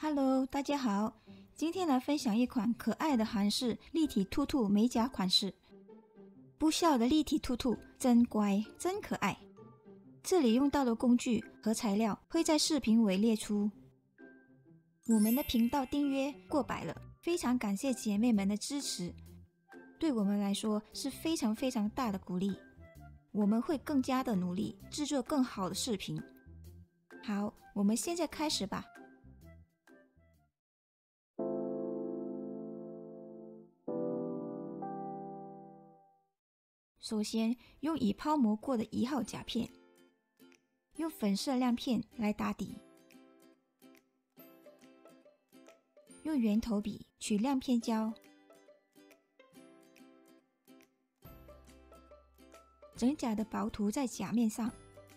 Hello， 大家好，今天来分享一款可爱的韩式立体兔兔美甲款式。不笑的立体兔兔真乖，真可爱。这里用到的工具和材料会在视频尾列出。我们的频道订阅过百了，非常感谢姐妹们的支持，对我们来说是非常大的鼓励。我们会更加的努力，制作更好的视频。好，我们现在开始吧。首先，用已抛磨过的1号甲片，用粉色亮片来打底，用圆头笔取亮片胶，整甲的薄涂在甲面上，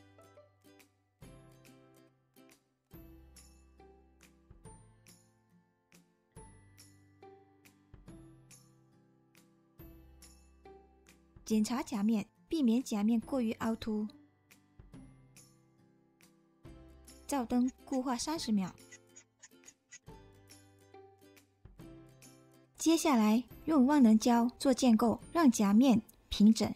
检查甲面，避免甲面过于凹凸。照灯固化30秒。接下来用万能胶做建构，让甲面平整。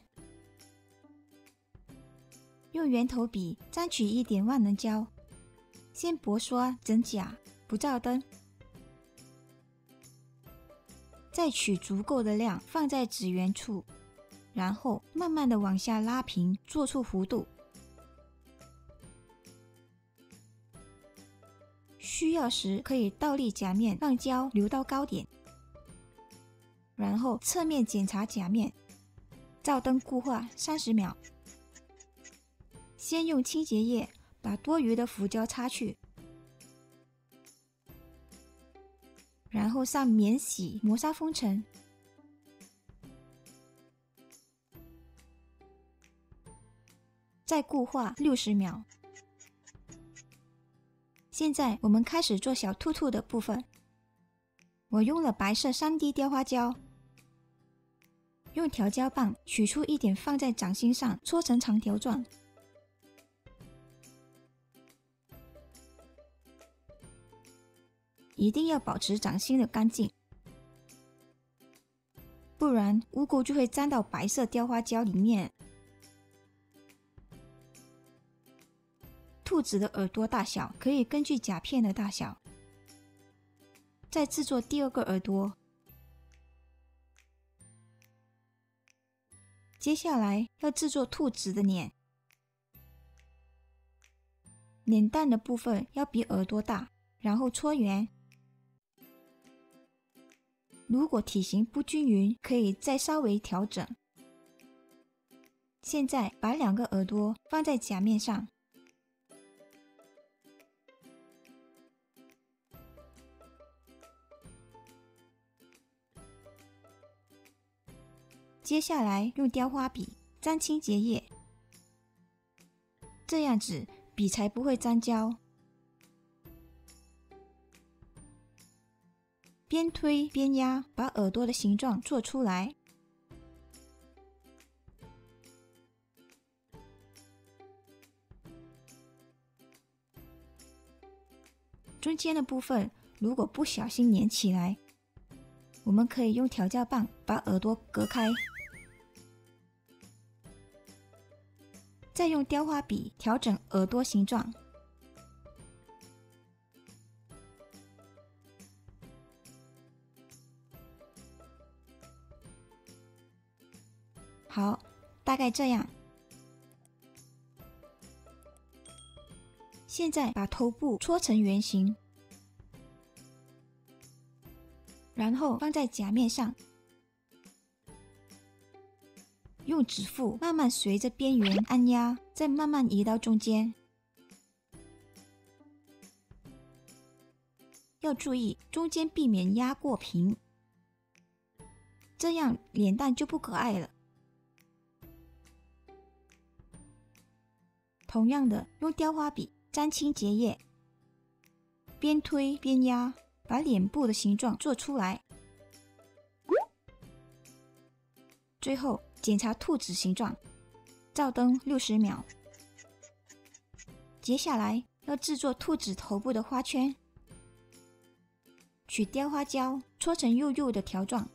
用圆头笔沾取一点万能胶，先薄刷整甲，不照灯。再取足够的量放在指缘处。然后慢慢的往下拉平，做出弧度。需要时可以倒立甲面，让胶流到高点。然后侧面检查甲面，照灯固化30秒。先用清洁液把多余的浮胶擦去，然后上免洗磨砂封尘。再固化60秒。现在我们开始做小兔兔的部分。我用了白色3D 雕花胶，用调胶棒取出一点放在掌心上，搓成长条状。一定要保持掌心的干净，不然污垢就会沾到白色雕花胶里面。兔子的耳朵大小可以根据甲片的大小。再制作第2个耳朵。接下来要制作兔子的脸。脸蛋的部分要比耳朵大，然后搓圆。如果体型不均匀，可以再稍微调整。现在把2个耳朵放在甲面上。接下来用雕花笔沾清洁液，这样子笔才不会沾胶。边推边压，把耳朵的形状做出来。中间的部分如果不小心粘起来，我们可以用调胶棒把耳朵隔开。再用雕花笔调整耳朵形状。好，大概这样。现在把头部搓成圆形，然后放在甲面上。用指腹慢慢随着边缘按压，再慢慢移到中间。要注意中间避免压过平，这样脸蛋就不可爱了。同样的，用雕花笔沾清洁液，边推边压，把脸部的形状做出来。最后检查兔子形状，照灯60秒。接下来要制作兔子头部的花圈， 取雕花胶搓成幼幼的条状，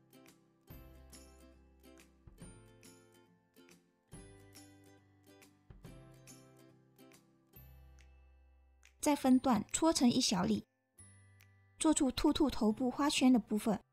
再分段搓成一小粒，做出兔兔头部花圈的部分。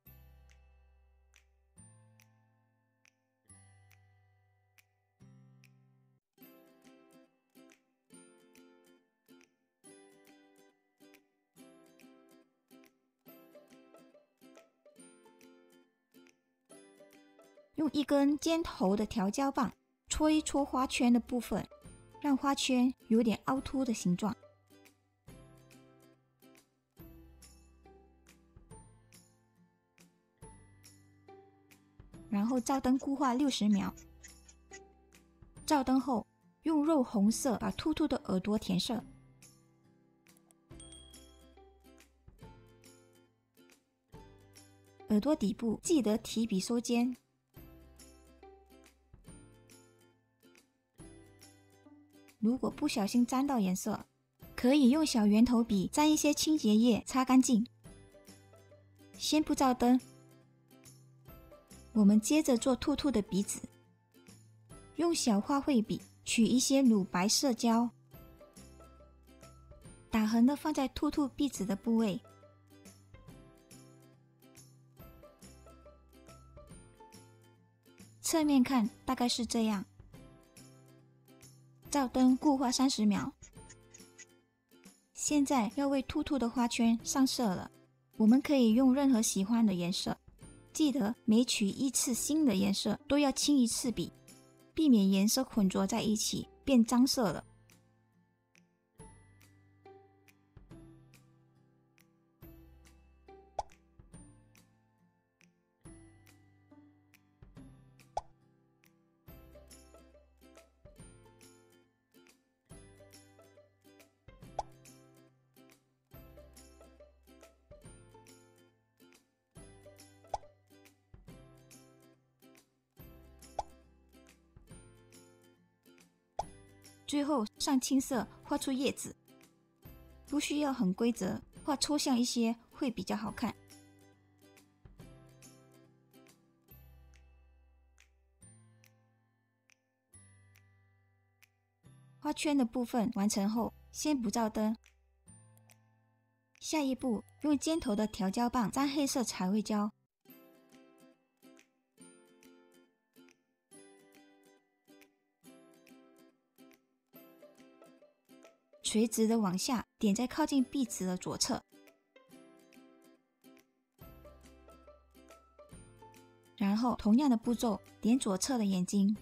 用一根尖头的调胶棒搓一搓花圈的部分，让花圈有点凹凸的形状。然后照灯固化60秒。照灯后，用肉红色把兔兔的耳朵填色。耳朵底部记得提笔收尖。如果不小心沾到颜色，可以用小圆头笔沾一些清洁液擦干净。先不照灯，我们接着做兔兔的鼻子。用小画绘笔取一些乳白色胶，打横的放在兔兔鼻子的部位。侧面看大概是这样。照灯固化30秒。现在要为兔兔的花圈上色了，我们可以用任何喜欢的颜色，记得每取一次新的颜色都要清一次笔，避免颜色混浊在一起变脏色了。最后上青色画出叶子，不需要很规则，画抽象一些会比较好看。花圈的部分完成后，先不照灯。下一步，用尖头的调胶棒沾黑色彩绘胶，垂直的往下点在靠近鼻子的左侧，然后同样的步骤点左侧的眼睛，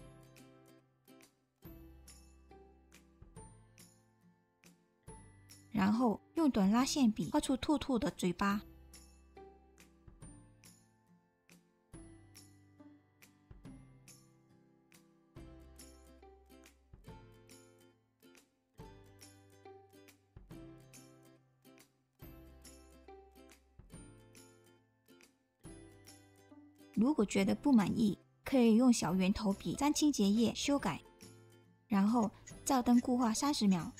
然后用短拉线笔画出兔兔的嘴巴。如果觉得不满意，可以用小圆头笔沾清洁液修改，然后照灯固化30秒。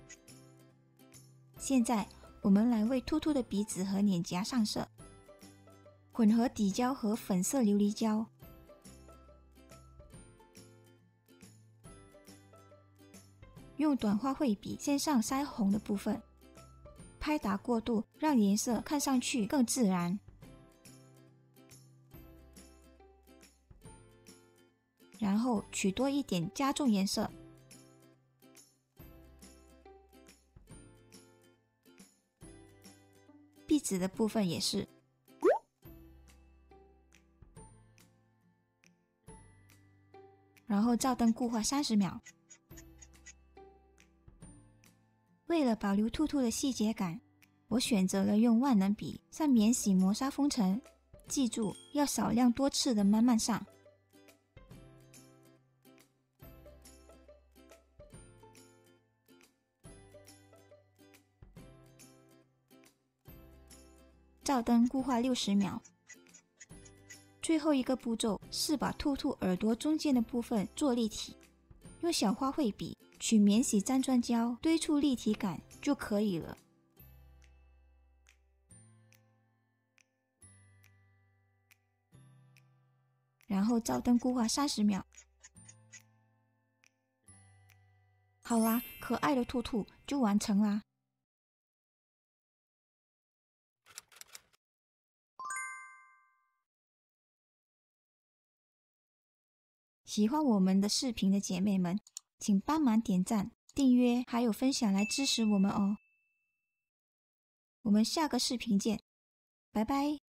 现在我们来为兔兔的鼻子和脸颊上色，混合底胶和粉色琉璃胶，用短画绘笔先上腮红的部分，拍打过渡，让颜色看上去更自然。然后取多一点加重颜色，鼻子的部分也是。然后照灯固化30秒。为了保留兔兔的细节感，我选择了用万能笔上免洗磨砂封尘，记住要少量多次的慢慢上。照灯固化60秒。最后一个步骤是把兔兔耳朵中间的部分做立体，用小花绘笔取免洗粘砖胶堆出立体感就可以了。 然后照灯固化30秒。好啦，可爱的兔兔就完成啦。喜欢我们的视频的姐妹们，请帮忙点赞、订阅还有分享来支持我们哦。我们下个视频见，拜拜。